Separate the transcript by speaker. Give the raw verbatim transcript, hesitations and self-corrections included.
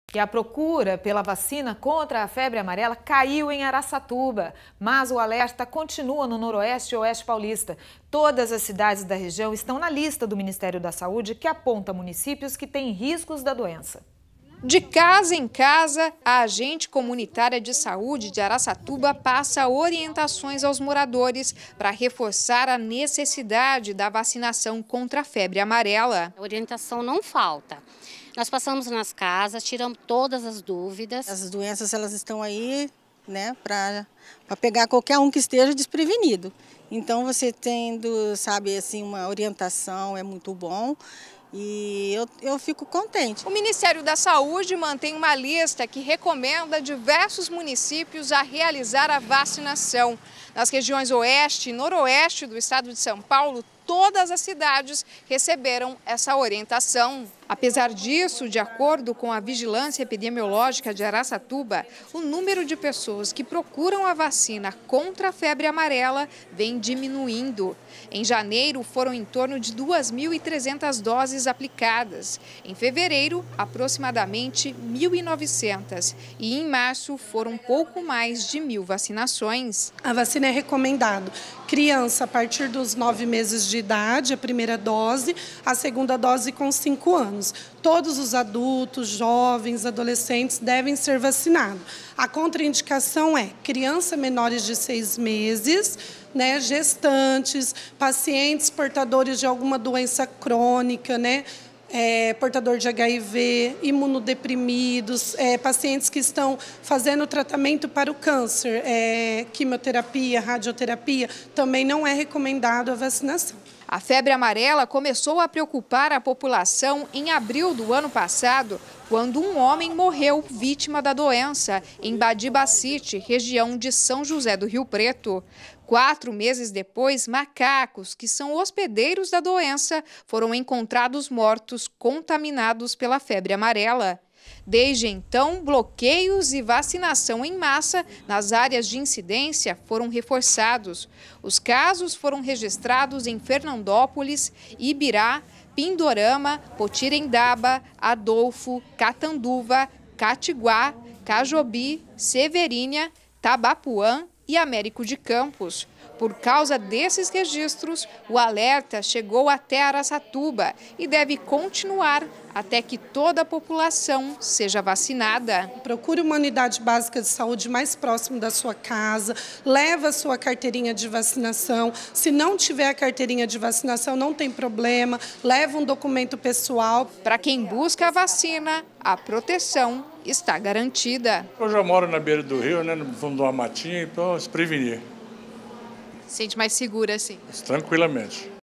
Speaker 1: E a procura pela vacina contra a febre amarela caiu em Araçatuba, mas o alerta continua no Noroeste e Oeste Paulista. Todas as cidades da região estão na lista do Ministério da Saúde, que aponta municípios que têm riscos da doença.
Speaker 2: De casa em casa, a agente comunitária de saúde de Araçatuba passa orientações aos moradores para reforçar a necessidade da vacinação contra a febre amarela.
Speaker 3: A orientação não falta. Nós passamos nas casas, tiramos todas as dúvidas.
Speaker 4: As doenças elas estão aí, né, para para pegar qualquer um que esteja desprevenido. Então você tendo, sabe, assim, uma orientação é muito bom. E eu, eu fico contente.
Speaker 2: O Ministério da Saúde mantém uma lista que recomenda diversos municípios a realizar a vacinação. Nas regiões oeste e noroeste do estado de São Paulo, todas as cidades receberam essa orientação. Apesar disso, de acordo com a Vigilância Epidemiológica de Araçatuba, o número de pessoas que procuram a vacina contra a febre amarela vem diminuindo. Em janeiro, foram em torno de duas mil e trezentas doses aplicadas. Em fevereiro, aproximadamente mil e novecentas. E em março, foram pouco mais de mil vacinações.
Speaker 5: A vacina é recomendado. Criança a partir dos nove meses de idade, a primeira dose, a segunda dose com cinco anos. Todos os adultos, jovens, adolescentes devem ser vacinados. A contraindicação é criança menores de seis meses, né, gestantes, pacientes portadores de alguma doença crônica, né, é, portador de H I V, imunodeprimidos, é, pacientes que estão fazendo tratamento para o câncer, é, quimioterapia, radioterapia, também não é recomendado a vacinação.
Speaker 2: A febre amarela começou a preocupar a população em abril do ano passado, quando um homem morreu vítima da doença em Badibacite, região de São José do Rio Preto. Quatro meses depois, macacos, que são hospedeiros da doença, foram encontrados mortos, contaminados pela febre amarela. Desde então, bloqueios e vacinação em massa nas áreas de incidência foram reforçados. Os casos foram registrados em Fernandópolis, Ibirá, Pindorama, Potirendaba, Adolfo, Catanduva, Catiguá, Cajobi, Severínia, Tabapuã e Américo de Campos. Por causa desses registros, o alerta chegou até Araçatuba e deve continuar até que toda a população seja vacinada.
Speaker 5: Procure uma unidade básica de saúde mais próxima da sua casa, leva a sua carteirinha de vacinação. Se não tiver a carteirinha de vacinação, não tem problema, leva um documento pessoal.
Speaker 2: Para quem busca a vacina, a proteção está garantida.
Speaker 6: Eu já moro na beira do rio, né, no fundo de uma matinha, então se prevenir.
Speaker 2: Sente mais segura assim?
Speaker 6: Tranquilamente.